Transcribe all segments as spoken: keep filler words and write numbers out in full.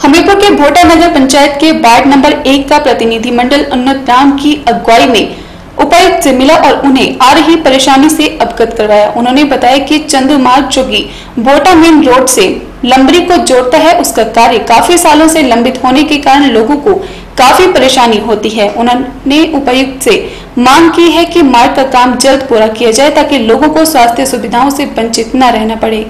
हमीरपुर के भोटा नगर पंचायत के ward number एक का प्रतिनिधिमंडल उन्नत राम की अगुवाई में उपायुक्त से मिला और उन्हें आ रही परेशानी से अवगत करवाया। उन्होंने बताया कि चंदू मार्ग जो कि भोटा मेन रोड से लंबरी को जोड़ता है, उसका कार्य काफी सालों से लंबित होने के कारण लोगों को काफी परेशानी होती है। उन्होंने उपायुक्त से मांग की है कि मार्ग का काम जल्द पूरा किया जाए ताकि लोगों को स्वास्थ्य सुविधाओं से वंचित न रहना पड़े।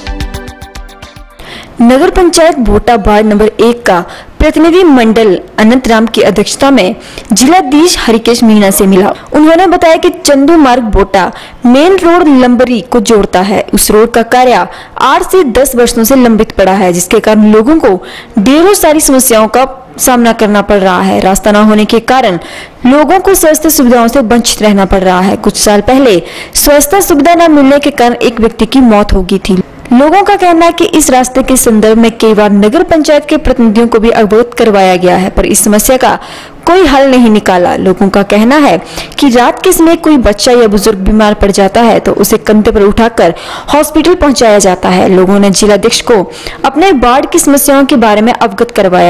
नगर पंचायत भोटा वार्ड नंबर एक का प्रतिनिधि मंडल अनंत राम की अध्यक्षता में जिलाधीश हरिकेश मीणा से मिला। उन्होंने बताया कि चंदू मार्ग भोटा मेन रोड लंबरी को जोड़ता है। उस रोड का कार्य आठ से दस वर्षों से लंबित पड़ा है, जिसके कारण लोगों को ढेरों सारी समस्याओं का सामना करना पड़ रहा है। रास्ता न होने के कारण लोगों को स्वास्थ्य सुविधाओं से वंचित रहना पड़ रहा है। कुछ साल पहले स्वास्थ्य सुविधा न मिलने के कारण एक व्यक्ति की मौत हो गई थी। लोगों का कहना है कि इस रास्ते के संदर्भ में कई बार नगर पंचायत के प्रतिनिधियों को भी अवगत करवाया गया है, पर इस समस्या का कोई हल नहीं निकाला। लोगों का कहना है कि रात के समय कोई बच्चा या बुजुर्ग बीमार पड़ जाता है तो उसे कंधे पर उठाकर हॉस्पिटल पहुंचाया जाता है। लोगों ने जिलाधीश को अपने वार्ड की समस्याओं के बारे में अवगत करवाया।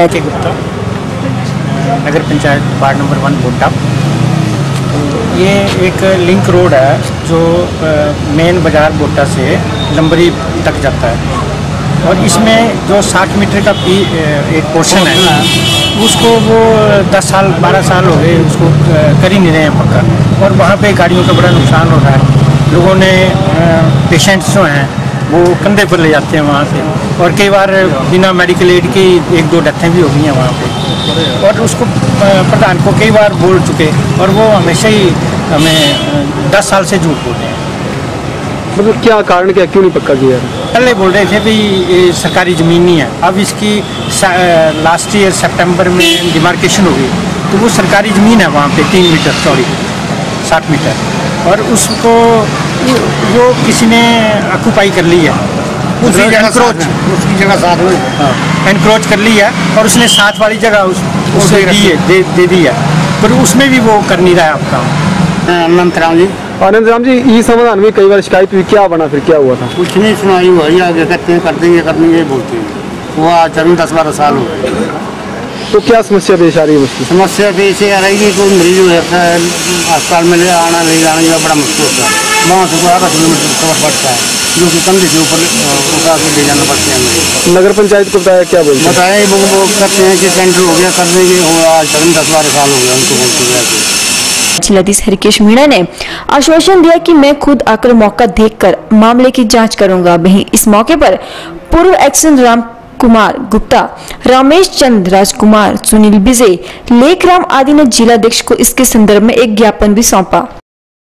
नगर panchayat ward number one Bhota, ये एक लिंक रोड है जो मेन बाजार भोटा से लंबरी तक जाता है और इसमें जो साठ मीटर का भी एक पोर्शन है उसको वो दस साल बारह साल हो गए उसको कर ही नहीं रहे हैं पक्का, और वहाँ पे गाड़ियों का बड़ा नुकसान हो रहा है। लोगों ने पेशेंट्स जो हैं वो कंधे पर ले जाते हैं वहाँ से, और कई बार बिना मेडिकल एड की एक दो डेथें भी हो गई हैं वहाँ पे, और उसको प्रधान को कई बार बोल चुके और वो हमेशा ही हमें दस साल से झूठ बोल रहे हैं। मतलब क्या कारण, क्या क्यों नहीं पक्का किया? पहले बोल रहे थे भाई ये सरकारी ज़मीन नहीं है, अब इसकी लास्ट ईयर सितंबर में डिमार्केशन हो गई तो वो सरकारी ज़मीन है वहाँ पे तीन मीटर चौड़ी साठ मीटर, और उसको वो किसी ने ऑक्यूपाई कर ली है, उसी एनक्रोच उसकी जगह साथ में एनक्रोच कर ली है और उसने साथ वाली जगह उस, उसे दी है दे, दे दी है, पर उसमें भी वो कर नहीं रहा है आपका। अनंत राम जी अनंत राम जी ई समाधान में कई बार शिकायत हुई, क्या बना फिर क्या हुआ था? कुछ नहीं सुनाई हुआ, आगे कहते हैं कर देंगे कर देंगे बोलते हैं, वो आज चरण दस बारह साल हो गए। तो क्या समस्या पेश आ रही है? मुश्किल समस्या पेश आ रही है, कोई मरीज होता है अस्पताल में ले आना ले जाना जो बड़ा मुश्किल होता है, वहाँ से आधा किलोमीटर कवर पड़ता है जो कि कंधे के ऊपर उठा के ले जाना पड़ता है। नगर पंचायत को बताया, क्या बोलते हैं? बताए वो वो कहते हैं कि टेंडर हो गया कर देंगे, आज चरण दस बारह साल हो गया उनको बोलते हुए। जिलाधीश हरिकेश मीणा ने आश्वासन दिया कि मैं खुद आकर मौका देखकर मामले की जांच करूंगा। वहीं इस मौके पर पूर्व एक्शन राम कुमार गुप्ता, रमेश चंद्र राजकुमार, सुनील बिजे, लेखराम आदि ने जिलाध्यक्ष को इसके संदर्भ में एक ज्ञापन भी सौंपा।